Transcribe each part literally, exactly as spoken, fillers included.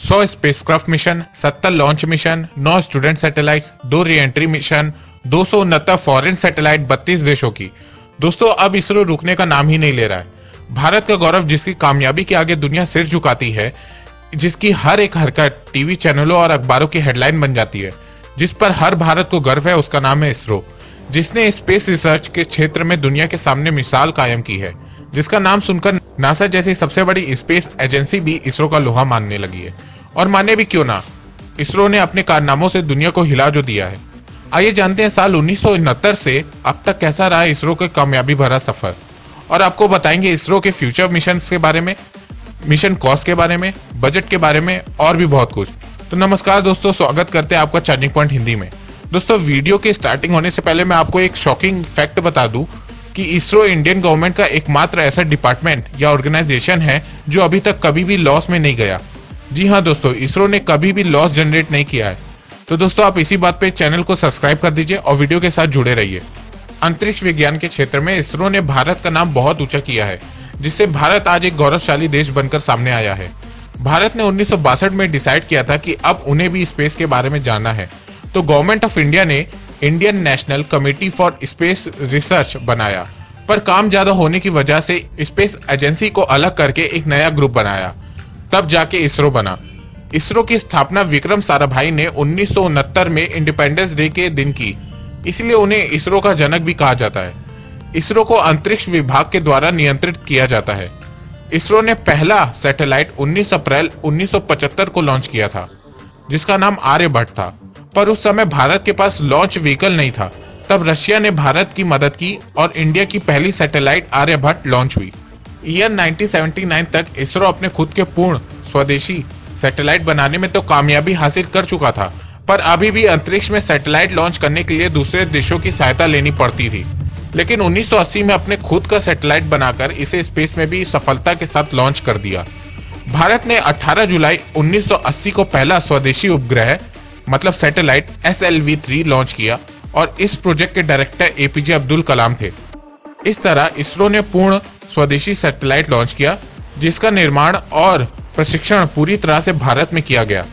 सौ spacecraft mission, सत्तर launch mission, नौ स्टूडेंट सैटेलाइट्स, दो री एंट्री मिशन, दो सौ उनहत्तर फॉरेन सैटेलाइट बत्तीस देशों की। दोस्तों अब इसरो रुकने का नाम ही नहीं ले रहा है। भारत का गौरव, जिसकी कामयाबी के आगे दुनिया सिर झुकाती है, जिसकी हर एक हरकत टीवी चैनलों और अखबारों की हेडलाइन बन जाती है, जिस पर हर भारत को गर्व है, उसका नाम है इसरो, जिसने स्पेस रिसर्च के क्षेत्र में दुनिया के सामने मिसाल कायम की है, जिसका नाम सुनकर नासा जैसी सबसे बड़ी स्पेस एजेंसी भी इसरो का लोहा मानने लगी है। और माने भी क्यों ना, इसरो ने अपने कारनामों से दुनिया को हिला जो दिया है। आइए जानते हैं साल उन्नीस सौ उनहत्तर से अब तक कैसा रहा इसरो का कामयाबी भरा सफर, और आपको बताएंगे इसरो के फ्यूचर मिशन के बारे में, मिशन कॉस्ट के बारे में, बजट के बारे में और भी बहुत कुछ। तो नमस्कार दोस्तों, स्वागत करते हैं आपका चार्जिंग पॉइंट हिंदी में। दोस्तों वीडियो के स्टार्टिंग होने से पहले मैं आपको एक शॉकिंग फैक्ट बता दूं कि इसरो इंडियन गवर्नमेंट का एकमात्र ऐसा डिपार्टमेंट या ऑर्गेनाइजेशन है जो अभी तक कभी भी लॉस में नहीं गया। जी हाँ दोस्तों, इसरो ने कभी भी लॉस जनरेट नहीं किया है। तो दोस्तों आप इसी बात पे चैनल को सब्सक्राइब कर दीजिए और वीडियो के साथ जुड़े रहिए। अंतरिक्ष विज्ञान के क्षेत्र में इसरो ने भारत का नाम बहुत ऊंचा किया है, जिससे भारत आज एक गौरवशाली देश बनकर सामने आया है। भारत ने उन्नीस सौ बासठ में डिसाइड किया था कि अब उन्हें भी स्पेस के बारे में जानना है, तो गवर्नमेंट ऑफ इंडिया ने Indian national committee for space research बनाया, पर काम ज्यादा होने की वजह से स्पेस एजेंसी को अलग करके एक नया ग्रुप बनाया, तब जाके इसरो बना। इसरो की स्थापना विक्रम साराभाई ने उन्नीस सौ उनहत्तर में इंडिपेंडेंस डे के दिन की, इसलिए उन्हें इसरो का जनक भी कहा जाता है। इसरो को अंतरिक्ष विभाग के द्वारा नियंत्रित किया जाता है। इसरो ने पहला सैटेलाइट उन्नीस अप्रैल उन्नीस सौ पचहत्तर को लॉन्च किया था, जिसका नाम आर्यभट्ट था, पर उस समय भारत के पास लॉन्च व्हीकल नहीं था। तब रशिया ने भारत की मदद की और इंडिया की पहली सैटेलाइट आर्यभट्ट लॉन्च हुई। ईयर उन्नीस सौ उन्यासी तक इसरो अपने खुद के पूर्ण स्वदेशी सैटेलाइट बनाने में तो कामयाबी हासिल कर चुका था, पर अभी भी अंतरिक्ष में सैटेलाइट लॉन्च करने के लिए दूसरे देशों की सहायता लेनी पड़ती थी। लेकिन उन्नीस सौ अस्सी में अपने खुद का सैटेलाइट बनाकर इसे स्पेस में भी सफलता के साथ लॉन्च कर दिया। भारत ने अठारह जुलाई उन्नीस सौ अस्सी को पहला स्वदेशी उपग्रह मतलब satellite S L V three launch किया और इस प्रोजेक्ट के director A P J Abdul Kalam थे। इस तरह इसरो ने पूर्ण स्वदेशी सैटेलाइट लॉन्च किया, जिसका निर्माण और प्रशिक्षण पूरी तरह से भारत में किया गया।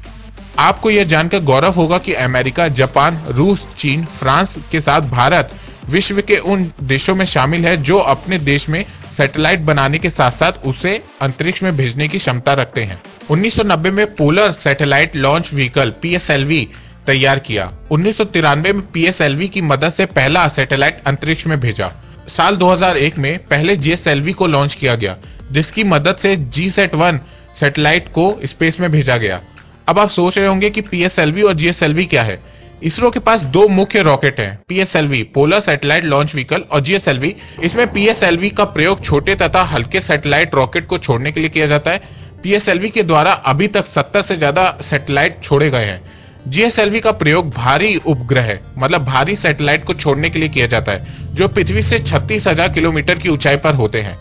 आपको यह जानकर गौरव होगा कि अमेरिका, जापान, रूस, चीन, फ्रांस के साथ भारत विश्व के उन देशों में शामिल है जो अपने देश में सैटेलाइट बनाने के साथ साथ उसे अंतरिक्ष में भेजने की क्षमता रखते हैं। उन्नीस सौ नब्बे में polar satellite launch vehicle P S L V तैयार किया। उन्नीस सौ तिरानवे में पी एस एल वी की मदद से पहला सैटेलाइट अंतरिक्ष में भेजा। साल दो हज़ार एक में पहले जी एस एल वी को लॉन्च किया गया, जिसकी मदद से जी सैट वन सैटेलाइट को स्पेस में भेजा गया। अब आप सोच रहे होंगे कि पी एस एल वी और जी एस एल वी क्या है। इसरो के पास दो मुख्य रॉकेट हैं, P S L V polar satellite launch vehicle और जी एस एल वी। इसमें पी एस एल वी का प्रयोग छोटे तथा हल्के सैटेलाइट रॉकेट को छोड़ने के लिए किया जाता है। पी एस एल वी के द्वारा अभी तक सत्तर से ज्यादा सैटेलाइट छोड़े गए हैं। जी एस एल वी का प्रयोग भारी उपग्रह मतलब भारी सैटेलाइट को छोड़ने के लिए किया जाता है, जो पृथ्वी से छत्तीस हजार किलोमीटर की ऊंचाई पर होते हैं।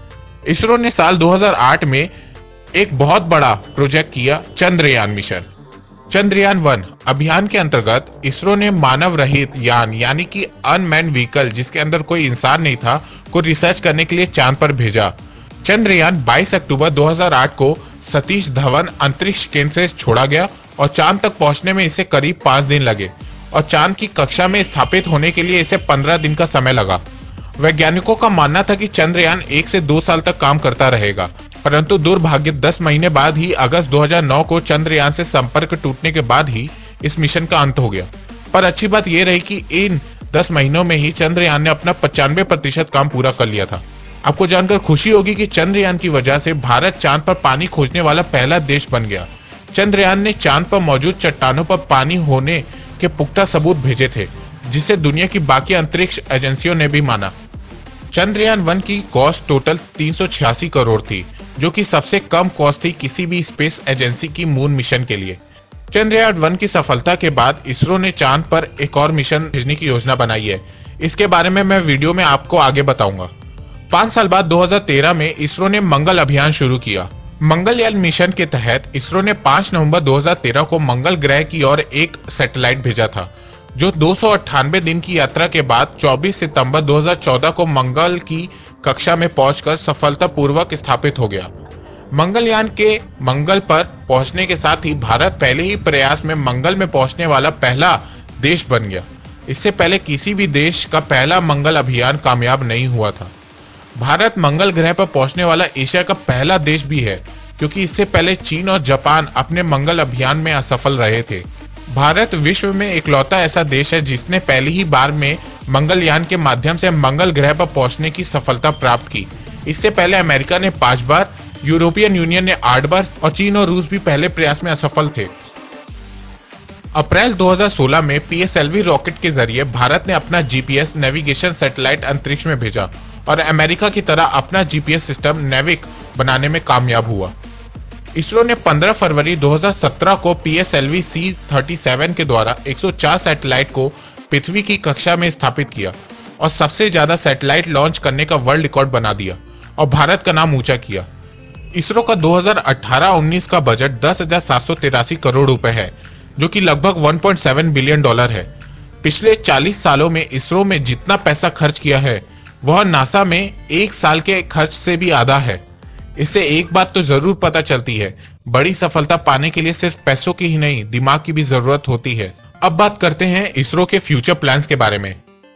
इसरो ने साल दो हज़ार आठ में एक बहुत बड़ा प्रोजेक्ट किया, चंद्रयान मिशन। चंद्रयान वन अभियान के अंतर्गत इसरो ने मानव रहित यान यानी कि अनमैन्ड व्हीकल, जिसके अंदर कोई इंसान नहीं था, को रिसर्च करने के लिए चांद पर भेजा। चंद्रयान बाईस अक्टूबर दो हज़ार आठ को सतीश धवन अंतरिक्ष केंद्र से छोड़ा गया और चांद तक पहुंचने में इसे करीब पांच दिन लगे और चांद की कक्षा में स्थापित होने के लिए इसे पंद्रह दिन का समय लगा। वैज्ञानिकों का मानना था कि चंद्रयान एक से दो साल तक काम करता रहेगा, परंतु दुर्भाग्य दस महीने बाद ही अगस्त दो हज़ार नौ को चंद्रयान से संपर्क टूटने के बाद ही इस मिशन का अंत हो गया। पर अच्छी बात यह रही कि इन दस महीनों में ही चंद्रयान ने अपना पचानवे प्रतिशत काम पूरा कर लिया था। आपको जानकर खुशी होगी कि चंद्रयान की वजह से भारत चांद पर पानी खोजने वाला पहला देश बन गया। चंद्रयान ने चांद पर मौजूद चट्टानों पर पानी होने के पुख्ता सबूत भेजे थे, जिसे दुनिया की बाकी अंतरिक्ष एजेंसियों ने भी माना। चंद्रयान वन की कॉस्ट टोटल तीन सौ छियासी करोड़ थी, जो कि सबसे कम कॉस्ट थी किसी भी स्पेस एजेंसी की मून मिशन के लिए। चंद्रयान वन की सफलता के बाद इसरो ने चांद पर एक और मिशन भेजने की योजना बनाई है। इसके बारे में मैं वीडियो में आपको आगे बताऊंगा। पांच साल बाद दो हज़ार तेरह में इसरो ने मंगल अभियान शुरू किया। मंगलयान मिशन के तहत इसरो ने पांच नवंबर दो हज़ार तेरह को मंगल ग्रह की ओर एक सैटेलाइट भेजा था, जो दो सौ अट्ठानवे दिन की यात्रा के बाद चौबीस सितंबर दो हज़ार चौदह को मंगल की कक्षा में पहुंचकर सफलतापूर्वक स्थापित हो गया। मंगलयान के मंगल पर पहुंचने के साथ ही भारत पहले ही प्रयास में मंगल में पहुंचने वाला पहला देश बन गया। इससे पहले किसी भी देश का पहला मंगल अभियान कामयाब नहीं हुआ था। भारत मंगल ग्रह पर पहुंचने वाला एशिया का पहला देश भी है, क्योंकि इससे पहले चीन और जापान अपने मंगल अभियान में असफल रहे थे। भारत विश्व में इकलौता ऐसा देश है जिसने पहली ही बार में मंगलयान के माध्यम से मंगल ग्रह पर पहुंचने की सफलता प्राप्त की। इससे पहले अमेरिका ने पांच बार, यूरोपियन यूनियन ने आठ बार और चीन और रूस भी पहले प्रयास में असफल थे। अप्रैल दो हज़ार सोलह में P S L V rocket के जरिए भारत ने अपना G P S navigation satellite अंतरिक्ष में भेजा और अमेरिका की तरह अपना G P S system NavIC बनाने में कामयाब हुआ। इसरो ने पंद्रह फरवरी दो हज़ार सत्रह को P S L V C सैंतीस के द्वारा एक सौ चार सैटेलाइट को पृथ्वी की कक्षा में स्थापित किया और सबसे ज्यादा सैटेलाइट लॉन्च करने का वर्ल्ड रिकॉर्ड बना दिया और भारत का नाम ऊंचा किया। इसरो का दो हज़ार अठारह उन्नीस का बजट दस हजार सात सौ तिरासी करोड़ रुपए है, जो कि लगभग एक पॉइंट सात बिलियन डॉलर है। पिछले चालीस सालों में इसरो में जितना पैसा खर्च किया है वह नासा में एक साल के खर्च से भी आधा है। इससे एक बात तो जरूर पता चलती है, बड़ी सफलता पाने के लिए सिर्फ पैसों की ही नहीं, दिमाग की भी जरूरत होती है। अब बात करते हैं इसरो के फ्यूचर प्लान्स के बारे में।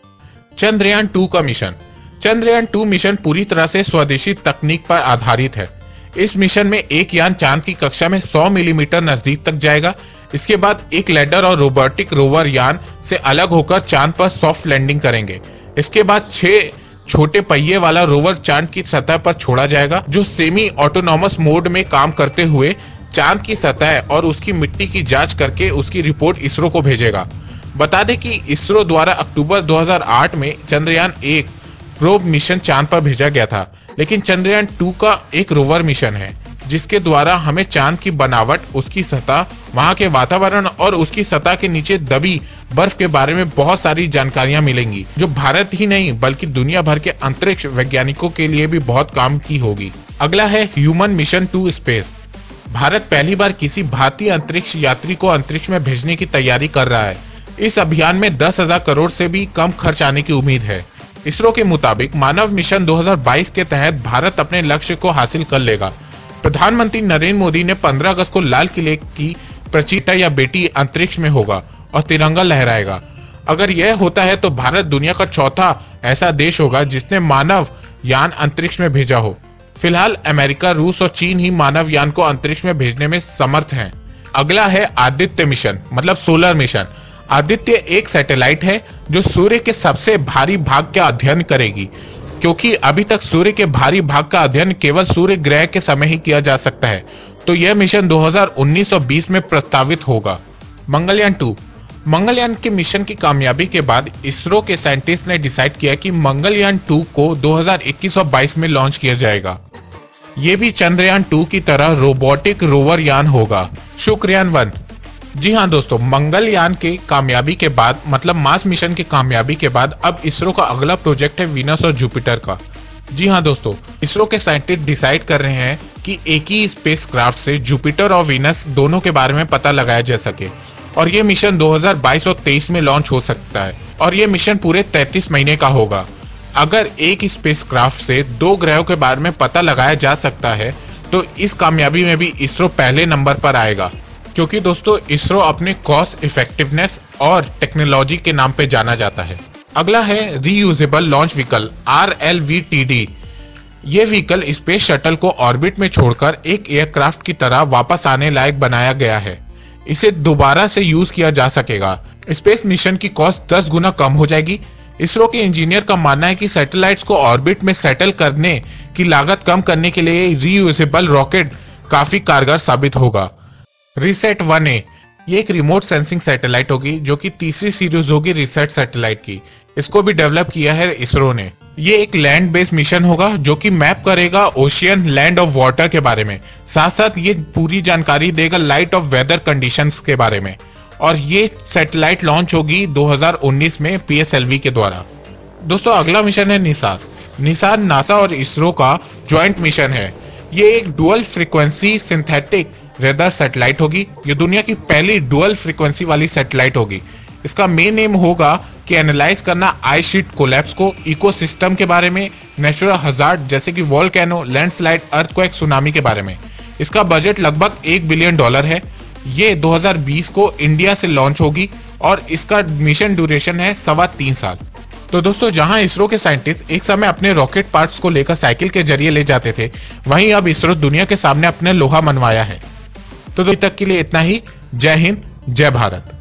चंद्रयान टू का मिशन। चंद्रयान टू मिशन पूरी तरह से स्वदेशी तकनीक पर आधारित है। इस मिशन में एक यान चांद की कक्षा में सौ मिलीमीटर नजदीक तक जाएगा। इसके बाद एक लैंडर और रोबोटिक रोवर यान से अलग होकर चांद पर सॉफ्ट लैंडिंग करेंगे। इसके बाद छह छोटे पहिए वाला रोवर चांद की सतह पर छोड़ा जाएगा, जो सेमी ऑटोनॉमस मोड में काम करते हुए चांद की सतह और उसकी मिट्टी की जांच करके उसकी रिपोर्ट इसरो को भेजेगा। बता दें कि इसरो द्वारा अक्टूबर दो हज़ार आठ में चंद्रयान एक प्रोब मिशन चांद पर भेजा गया था, लेकिन चंद्रयान टू का एक रोवर मिशन है जिसके द्वारा हमें चांद की बनावट, उसकी सतह, वहां के वातावरण और उसकी सतह के नीचे दबी बर्फ के बारे में बहुत सारी जानकारियां मिलेंगी, जो भारत ही नहीं बल्कि दुनिया भर के अंतरिक्ष वैज्ञानिकों के लिए भी बहुत काम की होगी। अगला है human mission to space. Bharat पहली बार किसी भारतीय अंतरिक्ष यात्री को अंतरिक्ष में भेजने की तैयारी कर रहा है। इस अभियान में दस हजार करोड़ से भी कम खर्च आने की उम्मीद है। इसरो के मुताबिक मानव मिशन दो हज़ार बाईस के तहत भारत अपने लक्ष्य को हासिल कर लेगा। प्रधानमंत्री नरेंद्र मोदी ने पंद्रह अगस्त को लाल किले की प्रचिता या बेटी अंतरिक्ष में होगा और तिरंगा लहराएगा। अगर यह होता है तो भारत दुनिया का चौथा ऐसा देश होगा जिसने मानव यान अंतरिक्ष में भेजा हो। फिलहाल अमेरिका, रूस और चीन ही मानव यान को अंतरिक्ष में भेजने में समर्थ हैं। अगला है आदित्य मिशन, मतलब सोलर मिशन। आदित्य एक सैटेलाइट है जो सूर्य के सबसे भारी भाग का अध्ययन करेगी, क्योंकि अभी तक सूर्य के भारी भाग का अध्ययन केवल सूर्य ग्रह के समय ही किया जा सकता है, तो यह मिशन दो हज़ार उन्नीस और बीस में प्रस्तावित होगा। मंगलयान टू। मंगलयान के मिशन की कामयाबी के बाद इसरो के साइंटिस्ट ने डिसाइड किया कि मंगलयान टू को दो हज़ार इक्कीस और बाईस में लॉन्च किया जाएगा। यह भी चंद्रयान टू की तरह रोबोटिक रोवर यान होगा। शुक्रयान वन। जी हाँ दोस्तों, मंगलयान के कामयाबी के बाद, मतलब मार्स मिशन की कामयाबी के बाद, अब इसरो का अगला प्रोजेक्ट है वीनस और जुपिटर का। जी हाँ दोस्तों, इसरो के साइंटिस्ट डिसाइड कर रहे हैं कि एक ही स्पेसक्राफ्ट से जुपिटर और वीनस दोनों के बारे में पता लगाया जा सके, और ये मिशन दो हज़ार बाईस और तेईस में लॉन्च हो सकता है, और ये मिशन पूरे तैंतीस महीने का होगा। अगर एक स्पेसक्राफ्ट से दो ग्रहों के बारे में पता लगाया जा सकता है तो इस कामयाबी में भी इसरो पहले नंबर पर आएगा, क्योंकि दोस्तों इसरो अपने कॉस्ट इफेक्टिवनेस और टेक्नोलॉजी के नाम पे जाना जाता है। अगला है reusable launch vehicle, R L V T D. ये व्हीकल स्पेस शटल को ऑर्बिट में छोड़कर एक एयरक्राफ्ट की तरह वापस आने लायक बनाया गया है। इसे दोबारा से यूज किया जा सकेगा। स्पेस मिशन की कॉस्ट दस गुना कम हो जाएगी। इसरो के इंजीनियर का मानना है कि सैटेलाइट्स को ऑर्बिट में सेटल करने की लागत कम करने के लिए रीयूजेबल रॉकेट काफी कारगर साबित होगा। रिसेट वन ए, ये एक रिमोट सेंसिंग सैटेलाइट होगी जो कि तीसरी सीरीज होगी रिसेट सैटेलाइट की। इसको भी डेवलप किया है इसरो ने। ये एक लैंड बेस्ड मिशन होगा जो कि मैप करेगा ओशियन, लैंड और वाटर के बारे में। साथ साथ ये पूरी जानकारी देगा लाइट ऑफ वेदर कंडीशंस के बारे में। और ये सैटेलाइट लॉन्च होगी दो हज़ार उन्नीस में पी एस एल वी के द्वारा। दोस्तों अगला मिशन है निसार। निसार नासा और इसरो का ज्वाइंट मिशन है। ये एक dual frequency synthetic radar satellite होगी। ये दुनिया की पहली डुअल फ्रीक्वेंसी वाली सैटेलाइट होगी। इसका मेन एम होगा कि एनालाइज करना आइस शीट कोलैप्स को, इकोसिस्टम के बारे में, नेचुरल हजार्ड जैसे कि वोल्केनो, लैंडस्लाइड, अर्थक्वेक, सुनामी के बारे में। इसका बजट लगभग एक बिलियन डॉलर है। ये दो हज़ार बीस को इंडिया से लॉन्च होगी और इसका मिशन ड्यूरेशन है सवा तीन साल। तो दोस्तों, जहां इसरो के साइंटिस्ट एक समय अपने रॉकेट पार्ट्स को लेकर साइकिल के जरिए ले जाते थे, वहीं अब इसरो दुनिया के सामने अपने लोहा मनवाया है। तो अभी तक के लिए इतना ही। जय हिंद, जय भारत।